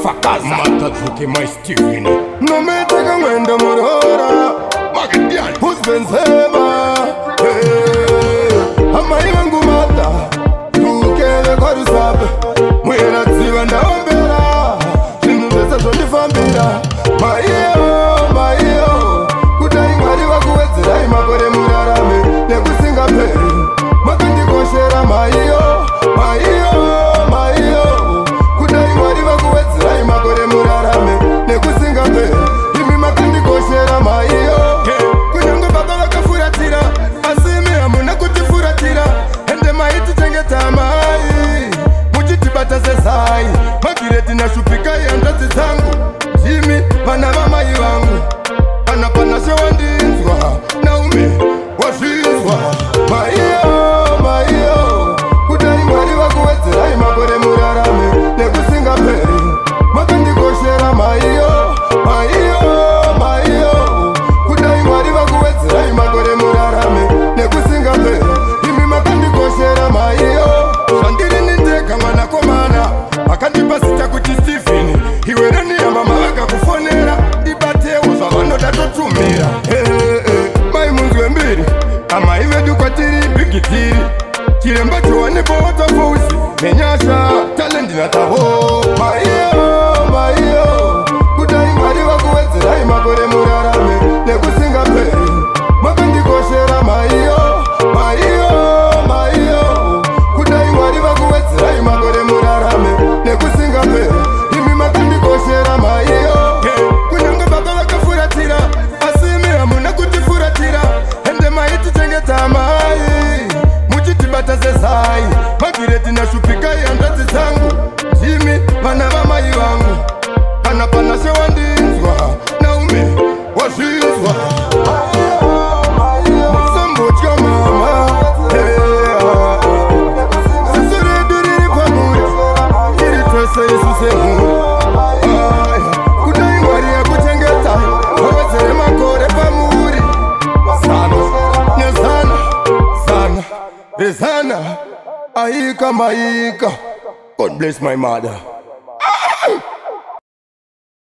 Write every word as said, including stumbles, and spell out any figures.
fakaza matadzuke mai Steven nometeka mwendo murora magadian uzbenzema amai vangu mata tukeve kwarusabe mwera dziva ndaombera zvinhu zvese zvondifambira maiyo maiyo kudai mwari vakuwedzerai makore murarame nekusingaperi makandikoshera maiyo maiyo maiyo kudai mwari vakuwedzerai makore murarame nekusingaperi imi makandikoshera maiyo kunyange baba vakafuratira asi imi hamuna kutifuratira ende maitichengeta mai muchitibata sezai magireti nashupikai hanzvadzi dzangu jimi vana vamai vangu kana panashe wandinzwa naume wazvinzwa maiyo maiyo kudai mwari vakuwedzerai makore murarame nekusingaperi makandikoshera maiyo maiyo maiyo kudai mwari vakuwedzerai makore murarame nekusingaperi imi makandikoshera maiyo zvandiri nindega mwanakomana vakandipa zita kuti Steven iwe reniyama mavakakufonera ibatewo zvavanoda totumira mai munzwe mbiri amai vedu kwatiri bhigitiri chiremba chowanepo watafousi nenyasha talendinatavo maiyo maiyo kudai mwari vakuwedzerai makore murarame nekusingaperi makandikoshera maiyo maiyo maiyo kudai mwari vakuwedzerai makore murarame nekusingaperi imi makandikoshera maiyo kunyange baba vakafuratira asi imi hamuna kutifuratira ende maitichengeta mai muchitibata sezai magireti nashupikai hanzvadzi dzangu jimi vana vamai vangu kana panashe wandinzwa naume wazvinzwa musambotya mama ziso redu riri pamuri iri tose isu semhuri kudai mwari yakuchengetai wawedzere makore pamuri zana nezana zana rezana aika maika. God bless my mother.